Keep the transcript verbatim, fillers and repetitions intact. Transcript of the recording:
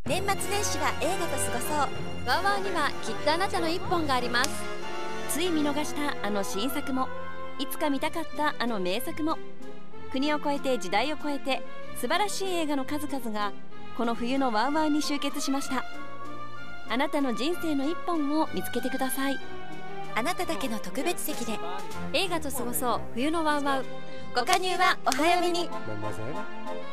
年末年始は映画と過ごそう。 ワーワーにはきっとあなたの一本があります。 つい見逃したあの新作も、いつか見たかったあの名作も、国を越えて時代を超えて素晴らしい映画の数々がこの冬のワーワーに集結しました。あなたの人生の一本を見つけてください。 あなただけの特別席で映画と過ごそう冬のワウワウ。 ご加入はお早めに。 Mademoiselle